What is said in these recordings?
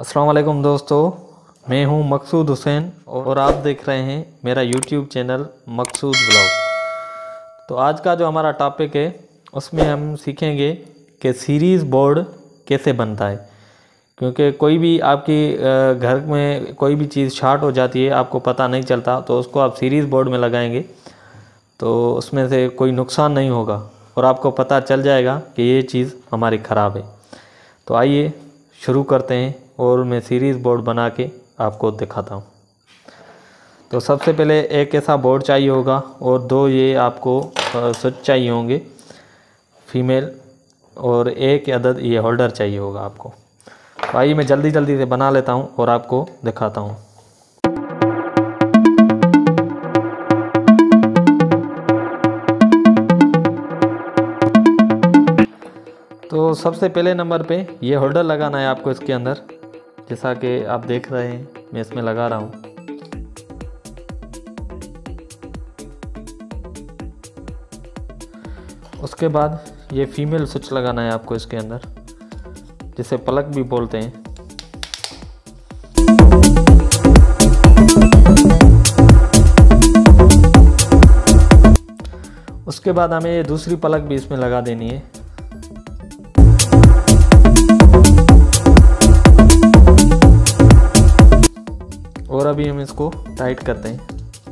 अस्सलाम वालेकुम दोस्तों, मैं हूं मकसूद हुसैन और आप देख रहे हैं मेरा यूट्यूब चैनल मकसूद ब्लॉग। तो आज का जो हमारा टॉपिक है उसमें हम सीखेंगे कि सीरीज़ बोर्ड कैसे बनता है। क्योंकि कोई भी आपकी घर में कोई भी चीज़ शॉर्ट हो जाती है, आपको पता नहीं चलता, तो उसको आप सीरीज़ बोर्ड में लगाएंगे तो उसमें से कोई नुकसान नहीं होगा और आपको पता चल जाएगा कि ये चीज़ हमारी ख़राब है। तो आइए शुरू करते हैं और मैं सीरीज़ बोर्ड बना के आपको दिखाता हूँ। तो सबसे पहले एक ऐसा बोर्ड चाहिए होगा और दो ये आपको स्विच चाहिए होंगे फीमेल, और एक अदद ये होल्डर चाहिए होगा आपको। तो आइए मैं जल्दी से बना लेता हूँ और आपको दिखाता हूँ। तो सबसे पहले नंबर पे ये होल्डर लगाना है आपको इसके अंदर, जैसा कि आप देख रहे हैं मैं इसमें लगा रहा हूँ। उसके बाद ये फीमेल स्विच लगाना है आपको इसके अंदर, जिसे प्लग भी बोलते हैं। उसके बाद हमें ये दूसरी प्लग भी इसमें लगा देनी है। और अभी हम इसको टाइट करते हैं।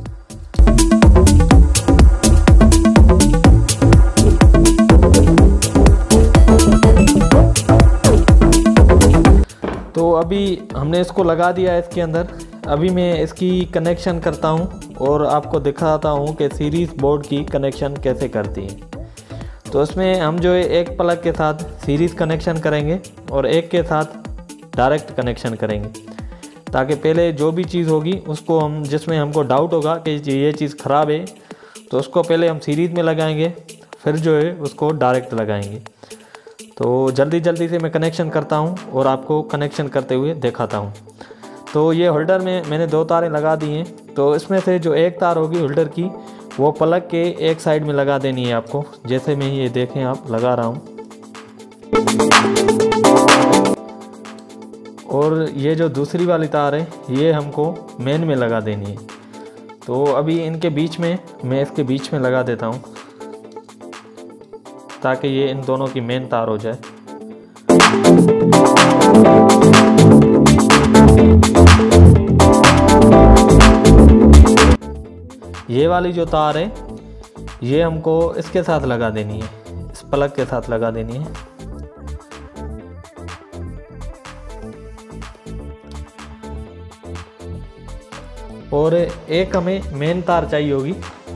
तो अभी हमने इसको लगा दिया है इसके अंदर। अभी मैं इसकी कनेक्शन करता हूं और आपको दिखाता हूं कि सीरीज़ बोर्ड की कनेक्शन कैसे करती है। तो इसमें हम जो है एक प्लग के साथ सीरीज़ कनेक्शन करेंगे और एक के साथ डायरेक्ट कनेक्शन करेंगे, ताकि पहले जो भी चीज़ होगी उसको हम, जिसमें हमको डाउट होगा कि ये चीज़ ख़राब है, तो उसको पहले हम सीरीज़ में लगाएंगे, फिर जो है उसको डायरेक्ट लगाएंगे। तो जल्दी से मैं कनेक्शन करता हूँ और आपको कनेक्शन करते हुए दिखाता हूँ। तो ये होल्डर में मैंने दो तारें लगा दी हैं। तो इसमें से जो एक तार होगी होल्डर की, वो प्लग के एक साइड में लगा देनी है आपको, जैसे मैं ये देखें आप लगा रहा हूँ। और ये जो दूसरी वाली तार है ये हमको मेन में लगा देनी है। तो अभी इनके बीच में, मैं इसके बीच में लगा देता हूँ ताकि ये इन दोनों की मेन तार हो जाए। ये वाली जो तार है ये हमको इसके साथ लगा देनी है, इस प्लग के साथ लगा देनी है। और एक हमें मेन तार चाहिए होगी,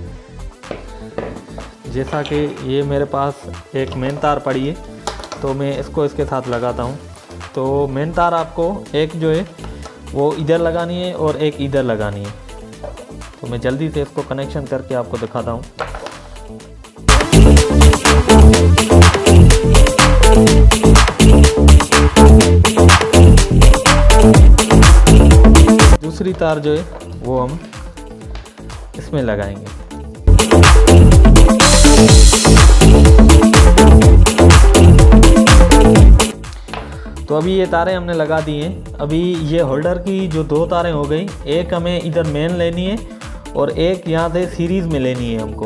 जैसा कि ये मेरे पास एक मेन तार पड़ी है, तो मैं इसको इसके साथ लगाता हूँ। तो मेन तार आपको एक जो है वो इधर लगानी है और एक इधर लगानी है। तो मैं जल्दी से इसको कनेक्शन करके आपको दिखाता हूँ। दूसरी तार जो है वो हम इसमें लगाएंगे। तो अभी ये तारें हमने लगा दी हैं। अभी ये होल्डर की जो दो तारें हो गई, एक हमें इधर मेन लेनी है और एक यहाँ से सीरीज में लेनी है हमको।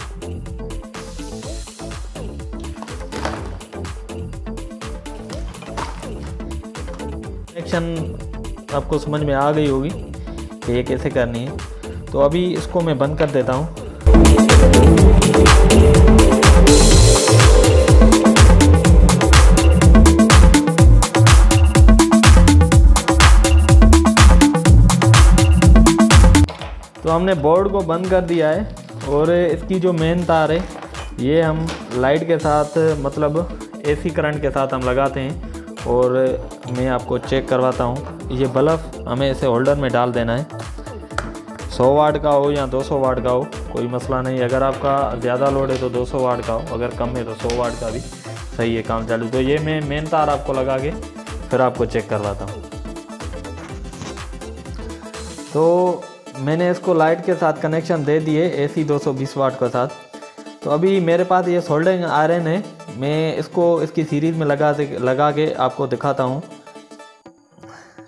कनेक्शन आपको समझ में आ गई होगी कि ये कैसे करनी है। तो अभी इसको मैं बंद कर देता हूँ। तो हमने बोर्ड को बंद कर दिया है और इसकी जो मेन तार है ये हम लाइट के साथ, मतलब एसी करंट के साथ हम लगाते हैं। और मैं आपको चेक करवाता हूँ। ये बल्ब हमें इसे होल्डर में डाल देना है। 100 वाट का हो या 200 वाट का हो, कोई मसला नहीं। अगर आपका ज़्यादा लोड है तो 200 वाट का हो, अगर कम है तो 100 वाट का भी सही है, काम चालू। तो ये मैं मेन तार आपको लगा के फिर आपको चेक करवाता हूँ। तो मैंने इसको लाइट के साथ कनेक्शन दे दिए AC 220 वाट के साथ। तो अभी मेरे पास ये सोल्डरिंग आयरन है, मैं इसको इसकी सीरीज़ में लगा के आपको दिखाता हूँ।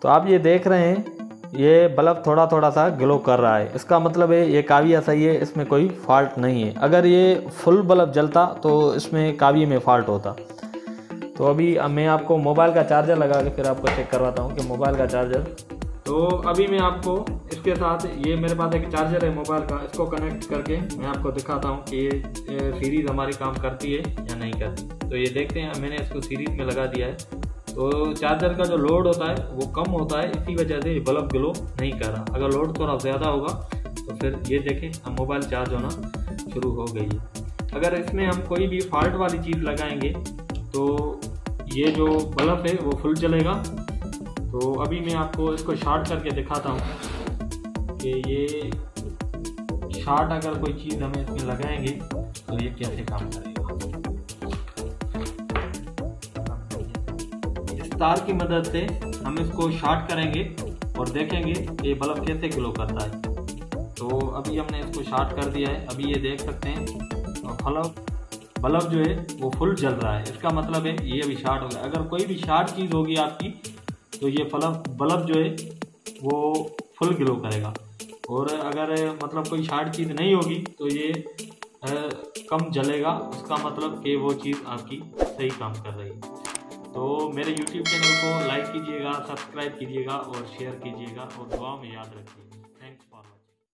तो आप ये देख रहे हैं ये बल्ब थोड़ा थोड़ा सा ग्लो कर रहा है, इसका मतलब है ये काविया सही है, इसमें कोई फॉल्ट नहीं है। अगर ये फुल बल्ब जलता तो इसमें काविये में फॉल्ट होता। तो अभी मैं आपको मोबाइल का चार्जर लगा के फिर आपको चेक करवाता हूँ कि मोबाइल का चार्जर। तो अभी मैं आपको इसके साथ ये मेरे पास एक चार्जर है मोबाइल का, इसको कनेक्ट करके मैं आपको दिखाता हूँ कि ये सीरीज़ हमारी काम करती है या नहीं करती। तो ये देखते हैं, मैंने इसको सीरीज़ में लगा दिया है। तो चार्जर का जो लोड होता है वो कम होता है, इसी वजह से बल्ब ग्लो नहीं कर रहा। अगर लोड थोड़ा ज़्यादा होगा तो फिर ये देखें अब मोबाइल चार्ज होना शुरू हो गई है। अगर इसमें हम कोई भी फॉल्ट वाली चीज़ लगाएंगे तो ये जो बल्ब है वो फुल जलेगा। तो अभी मैं आपको इसको शॉर्ट करके दिखाता हूँ कि ये शॉर्ट अगर कोई चीज़ हमें इसमें लगाएंगे तो ये कैसे काम करेगा। तार की मदद से हम इसको शॉर्ट करेंगे और देखेंगे कि बल्ब कैसे ग्लो करता है। तो अभी हमने इसको शॉर्ट कर दिया है, अभी ये देख सकते हैं और बल्ब जो है वो फुल जल रहा है, इसका मतलब है ये अभी शॉर्ट हो गया। अगर कोई भी शॉर्ट चीज़ होगी आपकी तो ये बल्ब जो है वो फुल ग्लो करेगा, और अगर मतलब कोई शॉर्ट चीज़ नहीं होगी तो ये कम जलेगा, इसका मतलब कि वो चीज़ आपकी सही काम कर रही है। तो मेरे YouTube चैनल को लाइक कीजिएगा, सब्सक्राइब कीजिएगा और शेयर कीजिएगा और दुआ में याद रखिएगा।